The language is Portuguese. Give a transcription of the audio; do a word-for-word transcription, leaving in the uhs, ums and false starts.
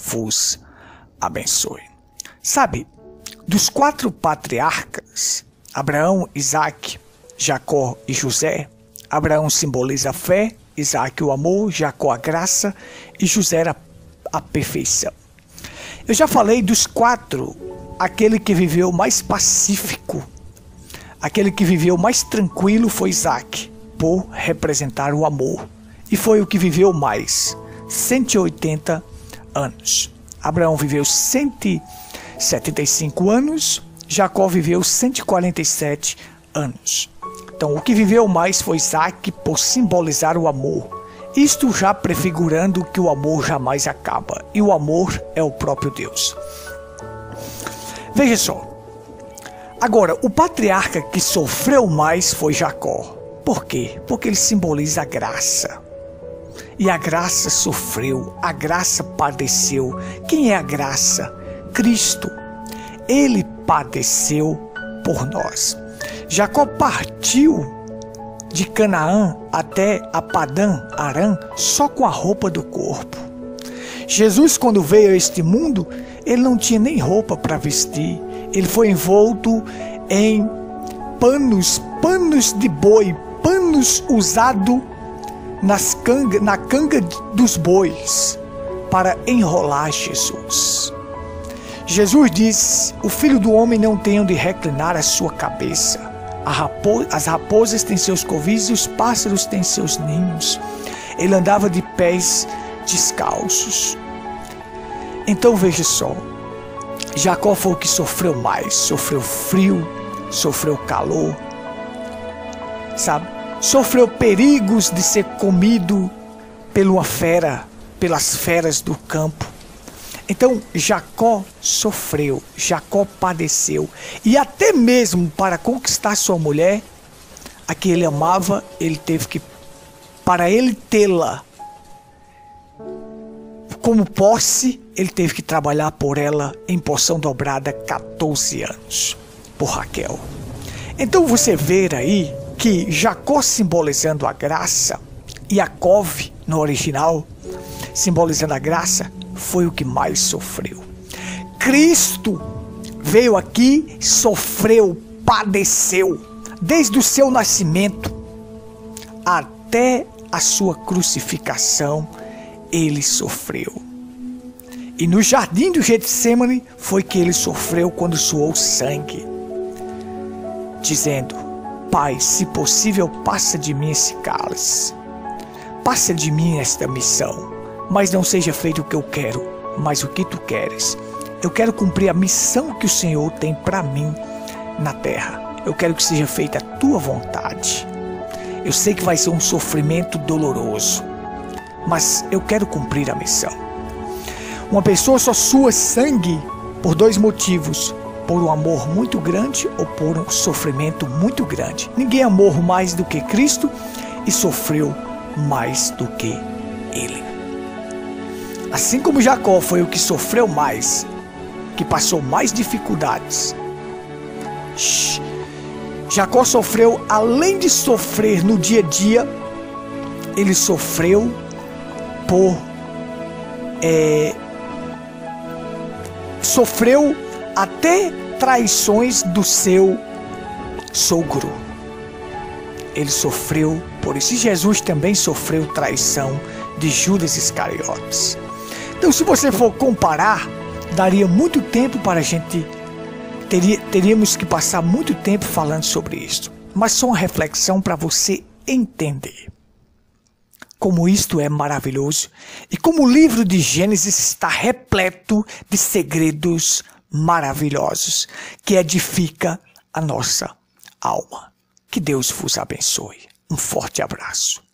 vos abençoe. Sabe, dos quatro patriarcas, Abraão, Isaque, Jacó e José, Abraão simboliza a fé, Isaque o amor, Jacó a graça e José era a perfeição. Eu já falei dos quatro, aquele que viveu mais pacífico, aquele que viveu mais tranquilo foi Isaque, por representar o amor. E foi o que viveu mais, cento e oitenta anos. Abraão viveu cento e setenta e cinco anos, Jacó viveu cento e quarenta e sete anos. Então, o que viveu mais foi Isaque por simbolizar o amor. Isto já prefigurando que o amor jamais acaba. E o amor é o próprio Deus. Veja só. Agora, o patriarca que sofreu mais foi Jacó. Por quê? Porque ele simboliza a graça. E a graça sofreu, a graça padeceu. Quem é a graça? Cristo. Ele padeceu por nós. Jacó partiu de Canaã até a Padã Arã só com a roupa do corpo. Jesus, quando veio a este mundo, ele não tinha nem roupa para vestir. Ele foi envolto em panos, panos de boi, panos usados nas canga, na canga dos bois para enrolar Jesus. Jesus disse: o Filho do Homem não tem onde reclinar a sua cabeça. Rapo, as raposas têm seus covis e os pássaros têm seus ninhos. Ele andava de pés descalços. Então veja só, Jacó foi o que sofreu mais. Sofreu frio, sofreu calor, sabe? Sofreu perigos de ser comido pela fera, pelas feras do campo. Então Jacó sofreu, Jacó padeceu. E até mesmo para conquistar sua mulher, a que ele amava, ele teve que, para ele tê-la como posse, ele teve que trabalhar por ela em porção dobrada quatorze anos, por Raquel. Então você vê aí que Jacó simbolizando a graça, e Jacov no original, simbolizando a graça, foi o que mais sofreu. Cristo veio aqui, sofreu, padeceu, desde o seu nascimento até a sua crucificação, ele sofreu. E no jardim do Getsemane foi que ele sofreu quando suou sangue, dizendo: Pai, se possível, passa de mim esse cálice, passa de mim esta missão, mas não seja feito o que eu quero, mas o que tu queres. Eu quero cumprir a missão que o Senhor tem para mim na terra. Eu quero que seja feita a tua vontade. Eu sei que vai ser um sofrimento doloroso, mas eu quero cumprir a missão. Uma pessoa só sua sangue por dois motivos: por um amor muito grande ou por um sofrimento muito grande. Ninguém amou mais do que Cristo e sofreu mais do que Ele. Assim como Jacó foi o que sofreu mais, que passou mais dificuldades, Jacó sofreu, além de sofrer no dia a dia, ele sofreu por é, sofreu até traições do seu sogro. Ele sofreu por isso. E Jesus também sofreu traição de Judas Iscariotes. Então, se você for comparar, daria muito tempo para a gente, teria, teríamos que passar muito tempo falando sobre isso. Mas só uma reflexão para você entender como isto é maravilhoso e como o livro de Gênesis está repleto de segredos maravilhosos que edifica a nossa alma. Que Deus vos abençoe. Um forte abraço.